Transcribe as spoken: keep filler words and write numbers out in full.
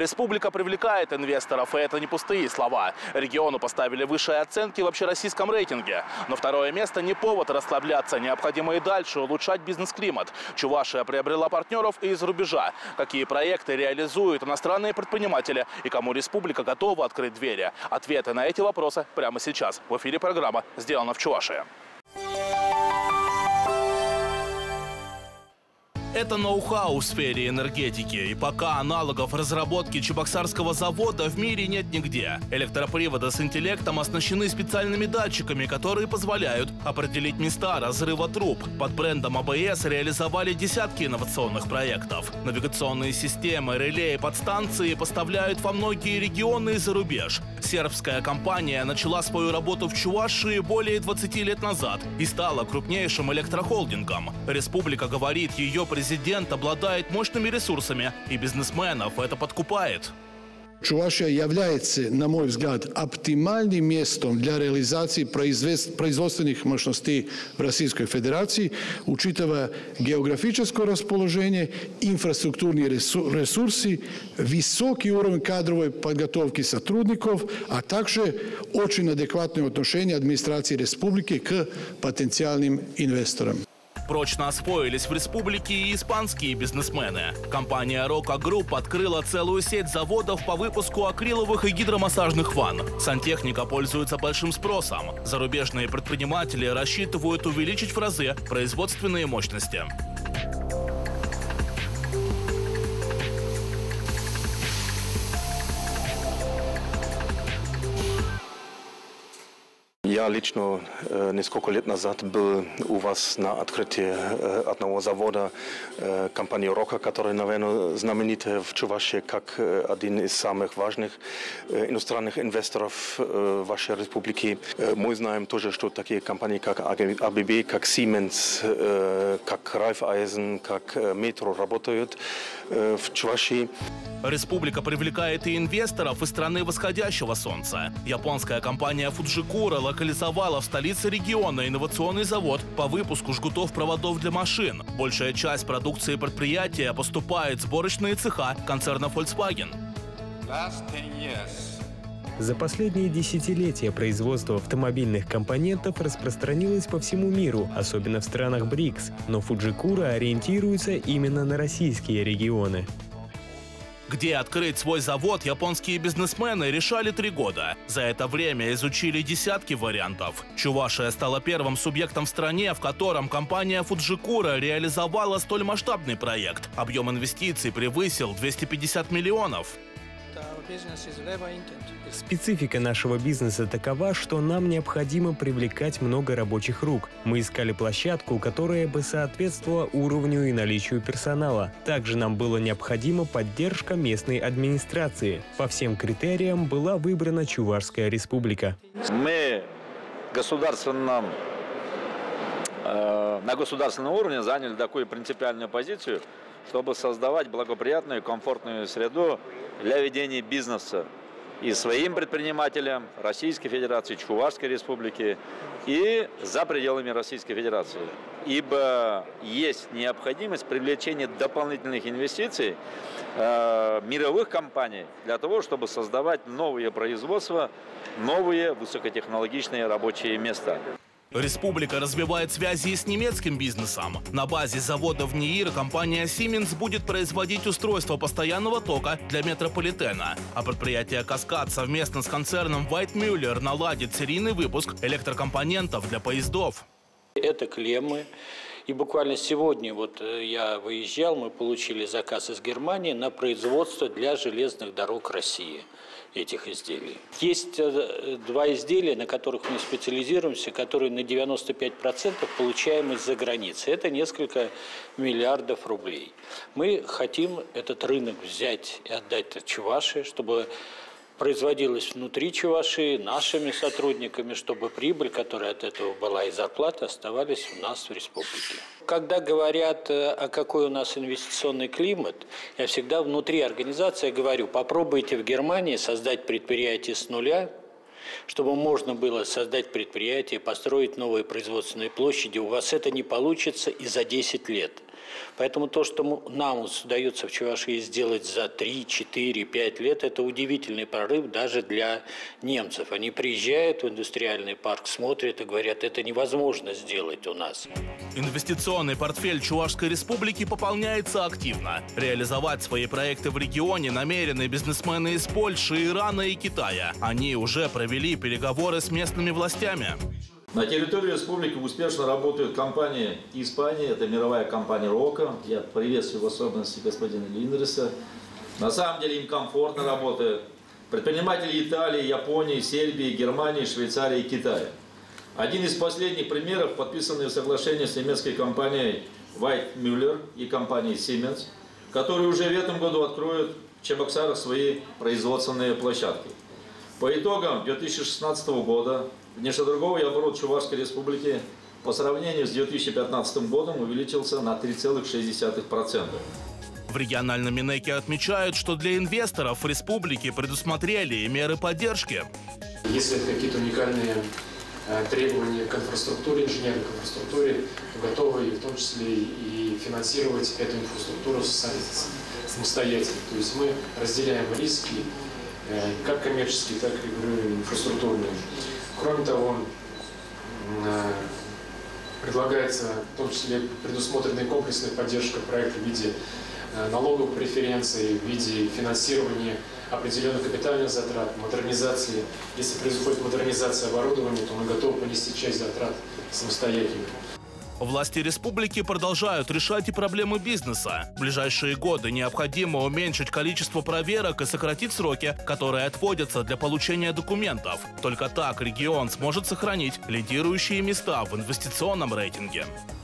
Республика привлекает инвесторов, и это не пустые слова. Региону поставили высшие оценки в общероссийском рейтинге. Но второе место не повод расслабляться. Необходимо и дальше улучшать бизнес-климат. Чувашия приобрела партнеров и из рубежа. Какие проекты реализуют иностранные предприниматели и кому республика готова открыть двери? Ответы на эти вопросы прямо сейчас. В эфире программа «Сделано в Чувашии». Это ноу-хау в сфере энергетики, и пока аналогов разработки чебоксарского завода в мире нет нигде. Электроприводы с интеллектом оснащены специальными датчиками, которые позволяют определить места разрыва труб. Под брендом АБС реализовали десятки инновационных проектов. Навигационные системы, реле и подстанции поставляют во многие регионы и за рубеж. Сербская компания начала свою работу в Чувашии более двадцати лет назад и стала крупнейшим электрохолдингом. Республика говорит, ее президент Президент обладает мощными ресурсами, и бизнесменов это подкупает. Чувашия является, на мой взгляд, оптимальным местом для реализации производственных мощностей в Российской Федерации, учитывая географическое расположение, инфраструктурные ресурсы, высокий уровень кадровой подготовки сотрудников, а также очень адекватное отношение администрации республики к потенциальным инвесторам. Прочно освоились в республике и испанские бизнесмены. Компания Roca Group открыла целую сеть заводов по выпуску акриловых и гидромассажных ванн. Сантехника пользуется большим спросом. Зарубежные предприниматели рассчитывают увеличить в разы производственные мощности. Я лично э, несколько лет назад был у вас на открытии э, одного завода э, компании Roca, которая, наверное, знаменита в Чувашии как э, один из самых важных э, иностранных инвесторов э, вашей республики. Э, мы знаем тоже, что такие компании, как АББ, как Siemens, э, как Raiffeisen, как э, Metro работают э, в Чувашии. Республика привлекает и инвесторов из страны восходящего солнца. Японская компания Fujikura локализовала в столице региона инновационный завод по выпуску жгутов-проводов для машин. Большая часть продукции предприятия поступает в сборочные цеха концерна Volkswagen. За последние десятилетия производство автомобильных компонентов распространилось по всему миру, особенно в странах БРИКС, но Fujikura ориентируется именно на российские регионы. Где открыть свой завод, японские бизнесмены решали три года. За это время изучили десятки вариантов. Чувашия стала первым субъектом в стране, в котором компания Fujikura реализовала столь масштабный проект. Объем инвестиций превысил двести пятьдесят миллионов. Специфика нашего бизнеса такова, что нам необходимо привлекать много рабочих рук. Мы искали площадку, которая бы соответствовала уровню и наличию персонала. Также нам была необходима поддержка местной администрации. По всем критериям была выбрана Чувашская республика. Мы государственном, э, на государственном уровне заняли такую принципиальную позицию, чтобы создавать благоприятную и комфортную среду для ведения бизнеса и своим предпринимателям Российской Федерации, Чувашской Республики и за пределами Российской Федерации. Ибо есть необходимость привлечения дополнительных инвестиций э, мировых компаний для того, чтобы создавать новые производства, новые высокотехнологичные рабочие места. Республика развивает связи с немецким бизнесом. На базе завода в НИИР компания Siemens будет производить устройства постоянного тока для метрополитена. А предприятие «Каскад» совместно с концерном Weidmuller наладит серийный выпуск электрокомпонентов для поездов. Это клеммы. И буквально сегодня вот я выезжал, мы получили заказ из Германии на производство для железных дорог России этих изделий. Есть два изделия, на которых мы специализируемся, которые на девяносто пять процентов получаем из-за границы. Это несколько миллиардов рублей. Мы хотим этот рынок взять и отдать Чувашии, чтобы производилось внутри Чувашии нашими сотрудниками, чтобы прибыль, которая от этого была, и зарплаты оставались у нас в республике. Когда говорят, а какой у нас инвестиционный климат, я всегда внутри организации говорю, попробуйте в Германии создать предприятие с нуля, чтобы можно было создать предприятие, построить новые производственные площади. У вас это не получится и за десять лет. Поэтому то, что нам удается в Чувашии сделать за три, четыре, пять лет, это удивительный прорыв даже для немцев. Они приезжают в индустриальный парк, смотрят и говорят, это невозможно сделать у нас. Инвестиционный портфель Чувашской республики пополняется активно. Реализовать свои проекты в регионе намерены бизнесмены из Польши, Ирана и Китая. Они уже провели переговоры с местными властями. На территории республики успешно работают компании Испании, это мировая компания Рока. Я приветствую в особенности господина Линдреса. На самом деле им комфортно работает. Предприниматели Италии, Японии, Сербии, Германии, Швейцарии и Китая. Один из последних примеров – подписанные соглашения с немецкой компанией White Müller и компанией Siemens, которые уже в этом году откроют в Чебоксарах свои производственные площадки. По итогам две тысячи шестнадцатого года внешнеторговый оборот Чувашской республики по сравнению с две тысячи пятнадцатым годом увеличился на три целых шесть десятых процента. В региональном Минэке отмечают, что для инвесторов в республике предусмотрели меры поддержки. Если это какие-то уникальные требования к инфраструктуре, инженерной инфраструктуре, готовы в том числе и финансировать эту инфраструктуру самостоятельно. То есть мы разделяем риски, как коммерческие, так и инфраструктурные. Кроме того, предлагается в том числе предусмотренная комплексная поддержка проекта в виде налоговых преференций, в виде финансирования определенных капитальных затрат, модернизации. Если происходит модернизация оборудования, то мы готовы понести часть затрат самостоятельно. Власти республики продолжают решать и проблемы бизнеса. В ближайшие годы необходимо уменьшить количество проверок и сократить сроки, которые отводятся для получения документов. Только так регион сможет сохранить лидирующие места в инвестиционном рейтинге.